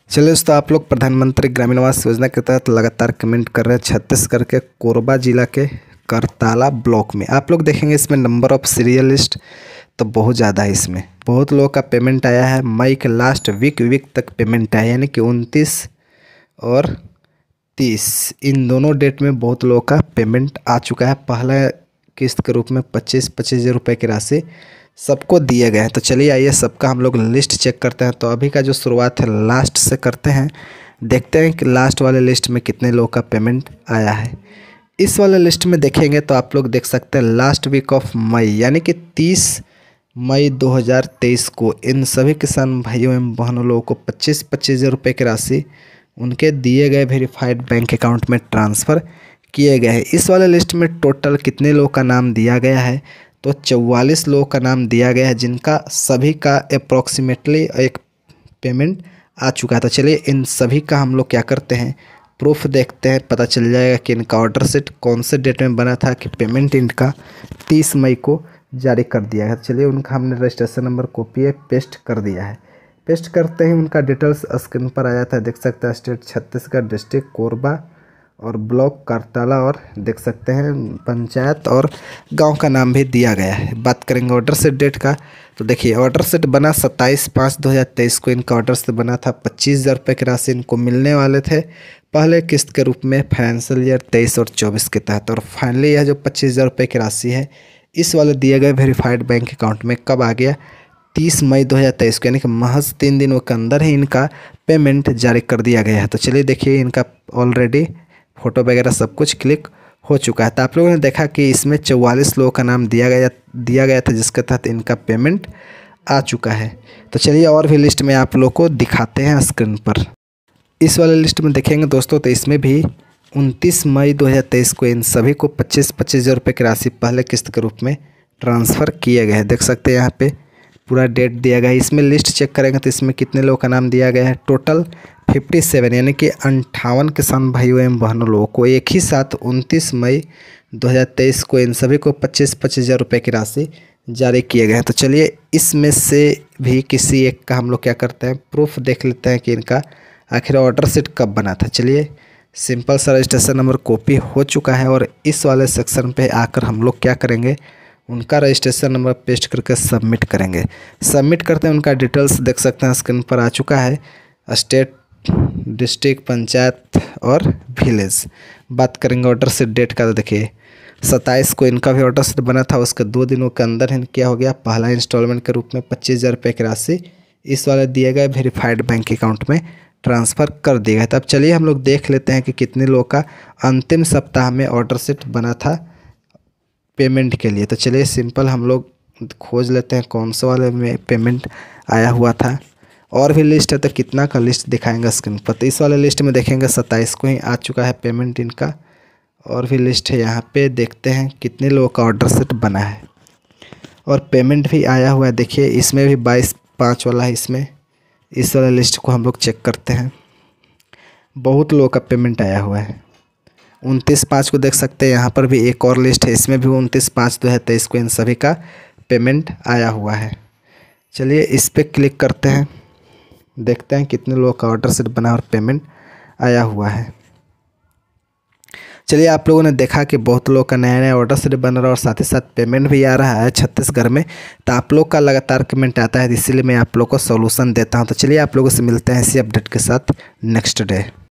चलिए दोस्तों, आप लोग प्रधानमंत्री ग्रामीण आवास योजना के तहत लगातार कमेंट कर रहे हैं छत्तीसगढ़ के कोरबा जिला के करताला ब्लॉक में। आप लोग देखेंगे इसमें नंबर ऑफ सीरियल लिस्ट तो बहुत ज़्यादा है। इसमें बहुत लोगों का पेमेंट आया है। मई के लास्ट वीक तक पेमेंट आया, यानी कि 29 और 30 इन दोनों डेट में बहुत लोगों का पेमेंट आ चुका है। पहला किस्त के रूप में 25-25 हज़ार रुपये की राशि सबको दिए गए हैं। तो चलिए आइए सबका हम लोग लिस्ट चेक करते हैं। तो अभी का जो शुरुआत है लास्ट से करते हैं, देखते हैं कि लास्ट वाले लिस्ट में कितने लोगों का पेमेंट आया है। इस वाले लिस्ट में देखेंगे तो आप लोग देख सकते हैं लास्ट वीक ऑफ मई यानी कि 30 मई 2023 को इन सभी किसान भाइयों एवं बहनों लोगों को 25-25 हज़ार रुपये की राशि उनके दिए गए वेरीफाइड बैंक अकाउंट में ट्रांसफ़र किए गए हैं। इस वाले लिस्ट में टोटल कितने लोगों का नाम दिया गया है? तो 44 लोगों का नाम दिया गया है, जिनका सभी का अप्रॉक्सीमेटली एक पेमेंट आ चुका है। तो चलिए इन सभी का हम लोग क्या करते हैं, प्रूफ देखते हैं, पता चल जाएगा कि इनका ऑर्डर सेट कौन से डेट में बना था कि पेमेंट इनका 30 मई को जारी कर दिया है। चलिए उनका हमने रजिस्ट्रेशन नंबर कॉपी है पेस्ट कर दिया है। पेस्ट करते ही उनका डिटेल्स स्क्रीन पर आ जाता है। देख सकते हैं स्टेट छत्तीसगढ़, डिस्ट्रिक्ट कोरबा और ब्लॉक करताला, और देख सकते हैं पंचायत और गांव का नाम भी दिया गया है। बात करेंगे ऑर्डर सेट डेट का, तो देखिए ऑर्डर सेट बना 27/5/2023 को। इनका ऑर्डर सेट बना था 25 हज़ार रुपये की राशि इनको मिलने वाले थे पहले किस्त के रूप में फाइनेंशियल ईयर 23 और 24 के तहत। और फाइनली यह जो 25 हज़ार रुपये की राशि है इस वाले दिए गए वेरीफाइड बैंक अकाउंट में कब आ गया? 30 मई 2023 को, यानी कि महज 3 दिनों के अंदर ही इनका पेमेंट जारी कर दिया गया है। तो चलिए देखिए इनका ऑलरेडी फ़ोटो वगैरह सब कुछ क्लिक हो चुका है। तो आप लोगों ने देखा कि इसमें 44 लोगों का नाम दिया गया था, जिसके तहत इनका पेमेंट आ चुका है। तो चलिए और भी लिस्ट में आप लोग को दिखाते हैं स्क्रीन पर। इस वाले लिस्ट में देखेंगे दोस्तों, तो इसमें भी 29 मई 2023 को इन सभी को 25-25 हज़ार रुपये की राशि पहले किस्त के रूप में ट्रांसफ़र किए गए हैं। देख सकते हैं यहाँ पे पूरा डेट दिया गया है। इसमें लिस्ट चेक करेंगे तो इसमें कितने लोगों का नाम दिया गया है? टोटल 57 यानी कि 58 किसान भाइयों एवं बहनों लोगों को एक ही साथ 29 मई 2023 को इन सभी को 25-25 हज़ार रुपये की राशि जारी किए गए हैं। तो चलिए इसमें से भी किसी एक का हम लोग क्या करते हैं, प्रूफ देख लेते हैं कि इनका आखिर ऑर्डर सेट कब बना था। चलिए सिंपल सा रजिस्ट्रेशन नंबर कॉपी हो चुका है, और इस वाले सेक्शन पे आकर हम लोग क्या करेंगे, उनका रजिस्ट्रेशन नंबर पेस्ट करके सबमिट करेंगे। सबमिट करते हैं उनका डिटेल्स देख सकते हैं स्क्रीन पर आ चुका है, स्टेट, डिस्ट्रिक्ट, पंचायत और विलेज। बात करेंगे ऑर्डर सेट डेट का, तो देखिए 27 को इनका भी ऑर्डर सेट बना था। उसके 2 दिनों के अंदर ही क्या हो गया, पहला इंस्टॉलमेंट के रूप में 25 हज़ार रुपये की राशि इस वाले दिए गए वेरीफाइड बैंक अकाउंट में ट्रांसफ़र कर दिया गया। तब चलिए हम लोग देख लेते हैं कि कितने लोगों का अंतिम सप्ताह में ऑर्डर सेट बना था पेमेंट के लिए। तो चलिए सिंपल हम लोग खोज लेते हैं कौन से वाले में पेमेंट आया हुआ था। और भी लिस्ट है तो कितना का लिस्ट दिखाएंगे स्क्रीन पर। तो इस वाले लिस्ट में देखेंगे 27 को ही आ चुका है पेमेंट इनका। और भी लिस्ट है यहाँ पे, देखते हैं कितने लोगों का ऑर्डर सेट बना है और पेमेंट भी आया हुआ है। देखिए इसमें भी 22/5 वाला है। इसमें इस वाले लिस्ट को हम लोग चेक करते हैं, बहुत लोगों का पेमेंट आया हुआ है। 29/5 को देख सकते हैं, यहाँ पर भी एक और लिस्ट है, इसमें भी 29/5/2023 को इन सभी का पेमेंट आया हुआ है। चलिए इस पर क्लिक करते हैं, देखते हैं कितने लोगों का ऑर्डर सेट बना और पेमेंट आया हुआ है। चलिए आप लोगों ने देखा कि बहुत लोगों का नया नया ऑर्डर सेट बन रहा है और साथ ही साथ पेमेंट भी आ रहा है छत्तीसगढ़ में। तो आप लोग का लगातार कमेंट आता है, इसीलिए मैं आप लोग को सॉल्यूशन देता हूं। तो चलिए आप लोगों से मिलते हैं इसी अपडेट के साथ नेक्स्ट डे।